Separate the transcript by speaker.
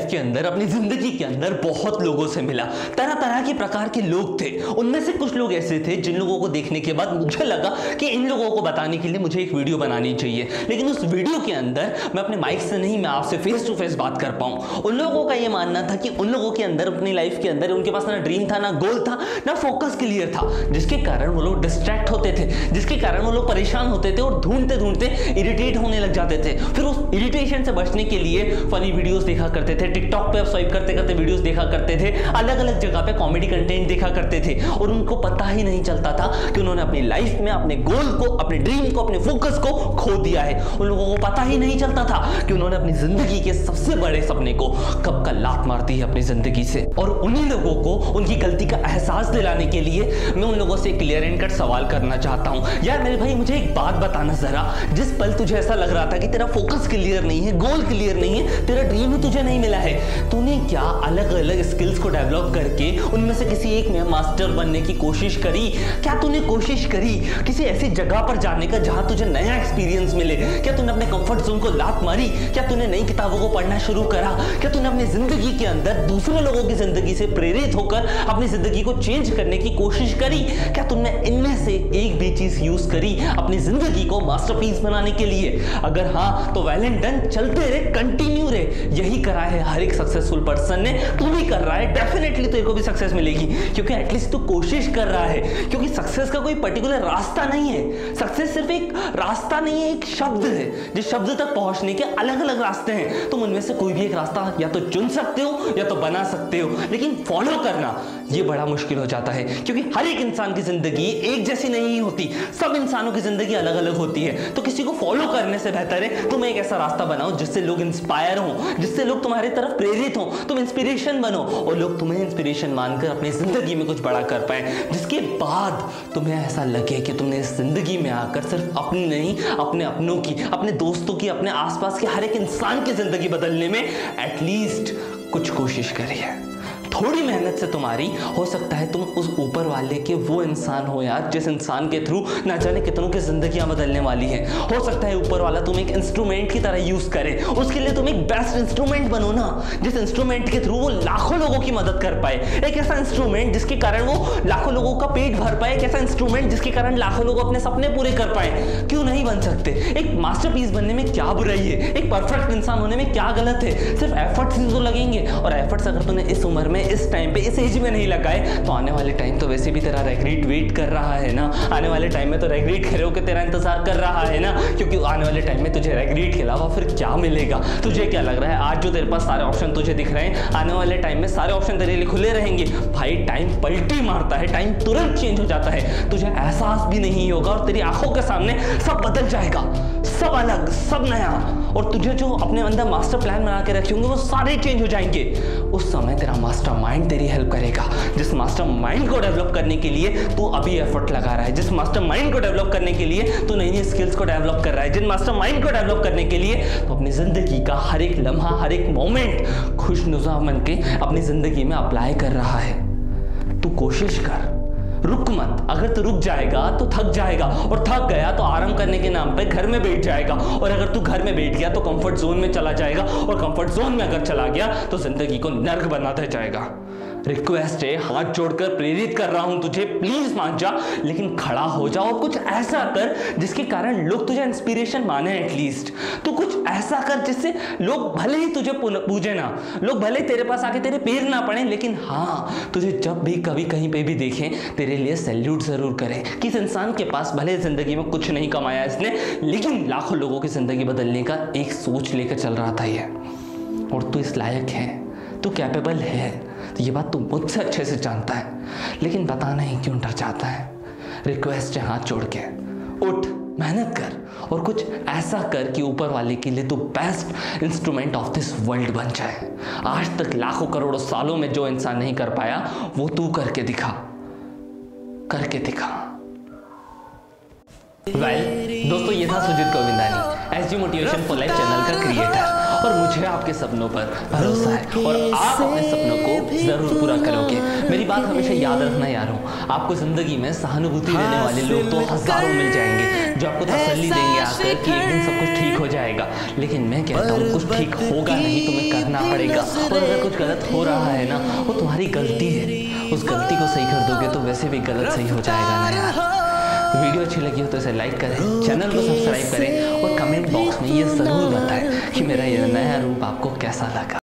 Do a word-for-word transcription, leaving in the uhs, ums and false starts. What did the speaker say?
Speaker 1: के अंदर, अपनी जिंदगी के अंदर बहुत लोगों से मिला, तरह तरह के प्रकार के लोग थे। उनमें से कुछ लोग ऐसे थे जिन लोगों को देखने के बाद मुझे लगा कि इन लोगों को बताने के लिए मुझे एक वीडियो बनानी चाहिए, लेकिन उस वीडियो के अंदर मैं अपने माइक से नहीं, मैं आपसे फेस टू फेस बात कर पाऊं। उन लोगों का यह मानना था कि उन लोगों के अंदर, अपनी लाइफ के अंदर, उनके पास ना ड्रीम था, ना गोल था, ना फोकस क्लियर था, जिसके कारण वो लोग डिस्ट्रैक्ट होते थे, जिसके कारण वो लोग परेशान होते थे और ढूंढते ढूंढते इरिटेट होने लग जाते थे। फिर उस इरिटेशन से बचने के लिए फनी वीडियोस देखा करते थे, टिकटॉक पे स्वाइप करते करते वीडियोस देखा करते थे, अलग अलग जगह पे कॉमेडी कंटेंट देखा करते थे, और उनको पता ही नहीं चलता था कि उन्होंने अपनी लाइफ में अपने गोल को, अपने ड्रीम को, अपने फोकस को खो दिया है। उन लोगों को पता ही नहीं चलता था कि उन्होंने अपनी जिंदगी के सबसे बड़े सपने को कब का लात मार दी है अपनी जिंदगी से। और उन्हीं लोगों को उनकी गलती का एहसास दिलाने के लिए मैं उन लोगों से क्लियर एंड कट सवाल करना चाहता हूं। यार मेरे भाई, मुझे एक बात बताना जरा, जिस पल तुझे ऐसा लग रहा था कि तेरा फोकस क्लियर नहीं है, गोल क्लियर नहीं है, तेरा ड्रीम ही तुझे नहीं मिला है, तूने क्या अलग अलग स्किल्स को डेवलप करके उनमें से किसी एक में मास्टर बनने की कोशिश करी? क्या तूने कोशिश करी किसी ऐसी जगह पर जाने का जहां तुझे नया एक्सपीरियंस मिले? क्या तूने अपने कंफर्ट जोन को लात मारी? क्या तूने नई किताबों को पढ़ना शुरू करा? क्या तूने अपनी जिंदगी के अंदर दूसरे लोगों की जिंदगी से प्रेरित होकर अपनी जिंदगी को चेंज करने की कोशिश करी? क्या तुमने इनमें से एक भी चीज यूज करी अपनी जिंदगी को मास्टरपीस बनाने के लिए? अगर हाँ तो वेल एंड डन, चलते रहे, कंटिन्यू रहे। यही करा है हर एक सक्सेसफुल पर्सन ने, तू भी कर रहा है, डेफिनेटली तेरे को भी सक्सेस मिलेगी, क्योंकि एटलीस्ट तू कोशिश कर रहा है। क्योंकि सक्सेस का कोई पर्टिकुलर रास्ता नहीं है, सक्सेस सिर्फ एक रास्ता नहीं है, एक शब्द है। जिस शब्द तक पहुंचने के अलग अलग रास्ते हैं, तुम उनमें से कोई भी एक रास्ता या तो चुन सकते हो या तो बना सकते हो, लेकिन फॉलो करना ये बड़ा मुश्किल हो जाता है, क्योंकि हर एक इंसान की जिंदगी एक जैसी नहीं होती, सब इंसानों की जिंदगी अलग अलग होती है। तो किसी को फॉलो करने से बेहतर है तुम एक ऐसा रास्ता बनाओ जिससे लोग इंस्पायर हो, जिससे लोग तुम्हारी तरफ प्रेरित हो, तुम इंस्पिरेशन बनो और लोग तुम्हें इंस्पिरेशन मानकर अपनी जिंदगी में कुछ बड़ा कर पाए, जिसके बाद तुम्हें ऐसा लगे कि तुमने इस जिंदगी में आकर सिर्फ अपनी नहीं, अपने अपनों की, अपने दोस्तों की, अपने आसपास के हर एक इंसान की जिंदगी बदलने में एटलीस्ट कुछ कोशिश करी है। थोड़ी मेहनत से तुम्हारी हो सकता है तुम उस ऊपर वाले के वो इंसान हो यार, जिस इंसान के थ्रू ना जाने कितनों की जिंदगियां बदलने वाली हैं। हो सकता है ऊपर वाला तुम एक इंस्ट्रूमेंट की तरह यूज करे, उसके लिए तुम एक बेस्ट इंस्ट्रूमेंट बनो ना, जिस इंस्ट्रूमेंट के थ्रू वो लाखों लोगों की मदद कर पाए, एक ऐसा इंस्ट्रूमेंट जिसके कारण वो लाखों लोगों का पेट भर पाए, एक ऐसा इंस्ट्रूमेंट जिसके कारण लाखों लोग अपने सपने पूरे कर पाए। क्यों नहीं बन सकते? एक मास्टरपीस बनने में क्या बुराई है? एक परफेक्ट इंसान होने में क्या गलत है? सिर्फ एफर्ट्स ही तो लगेंगे, और एफर्ट्स अगर तुमने इस उम्र में, इस टाइम पे, इस एज में नहीं लगाए तो आने वाले टाइम तो वैसे भी तेरा रेग्रेट वेट कर रहा है ना। आने वाले टाइम में तो रेग्रेट खड़े होकर तेरा इंतजार कर रहा है ना, क्योंकि आने वाले टाइम में तुझे रेग्रेट के अलावा फिर क्या मिलेगा? तुझे क्या लग रहा है आज जो तेरे पास सारे ऑप्शन तुझे दिख रहे हैं, आने वाले टाइम में सारे ऑप्शन तेरे लिए खुले रहेंगे? भाई टाइम पलटी मारता है, टाइम तुरंत चेंज हो जाता है, तुझे एहसास भी नहीं होगा और तेरी आंखों के सामने सब बदल जाएगा, सब अलग, सब नया, और तुझे जो अपने अंदर मास्टर प्लान बना के रखे होंगे वो सारे चेंज हो जाएंगे। उस समय तेरा मास्टर माइंड तेरी हेल्प करेगा, जिस मास्टर माइंड को डेवलप करने के लिए तू अभी एफर्ट लगा रहा है, जिस मास्टर माइंड को डेवलप करने के लिए तू नई नई स्किल्स को डेवलप कर रहा है, जिन मास्टर माइंड को डेवलप करने के लिए तो अपनी जिंदगी का हर एक लम्हा, हर एक मोमेंट खुशनुमा बन के अपनी जिंदगी में अप्लाई कर रहा है। तू कोशिश कर, रुक मत। अगर तू रुक जाएगा तो थक जाएगा, और थक गया तो आराम करने के नाम पे घर में बैठ जाएगा, और अगर तू घर में बैठ गया तो कंफर्ट जोन में चला जाएगा, और कंफर्ट जोन में अगर चला गया तो जिंदगी को नर्क बनाता जाएगा। रिक्वेस्ट है, हाथ जोड़कर प्रेरित कर रहा हूं तुझे, प्लीज मान जा, लेकिन खड़ा हो जा और कुछ ऐसा कर जिसके कारण लोग तुझे इंस्पिरेशन माने। एटलीस्ट तू कुछ ऐसा कर जिससे लोग भले ही तुझे पूजे ना, लोग भले तेरे पास आके तेरे पैर ना पड़े, लेकिन हाँ तुझे जब भी कभी कहीं पे भी देखें तेरे लिए सैल्यूट जरूर करें। किस इंसान के पास भले जिंदगी में कुछ नहीं कमाया इसने, लेकिन लाखों लोगों की जिंदगी बदलने का एक सोच लेकर चल रहा था ये, और तू इस लायक है, तू कैपेबल है, तो ये बात तू मुझसे अच्छे से जानता है, लेकिन पता नहीं क्यों डर जाता है। रिक्वेस्ट है, हाथ जोड़ के उठ, मेहनत कर और कुछ ऐसा कर कि ऊपर वाले के लिए तू best instrument of this world बन जाए। आज तक लाखों करोड़ों सालों में जो इंसान नहीं कर पाया वो तू करके दिखा, करके दिखा। वेल well, दोस्तों ये था Sujeet Govindani, SG motivation for life channel का क्रिएटर, और मुझे आपके सपनों पर भरोसा है और आप अपने सपनों को जरूर पूरा करोगे। मेरी बात हमेशा याद रखना यारों, आपको जिंदगी में सहानुभूति देने वाले लोग तो हजारों मिल जाएंगे जो आपको तसल्ली देंगे आकर कि एक दिन सब कुछ ठीक हो जाएगा, लेकिन मैं कहता हूँ कुछ ठीक होगा नहीं, तुम्हें करना पड़ेगा। और अगर कुछ गलत हो रहा है ना, वो तुम्हारी गलती है, उस गलती को सही कर दोगे तो वैसे भी गलत सही हो जाएगा ना यार। वीडियो अच्छी लगी हो तो इसे लाइक करें, चैनल को सब्सक्राइब करें और कमेंट बॉक्स में ये ज़रूर बताएं कि मेरा ये नया रूप आपको कैसा लगा।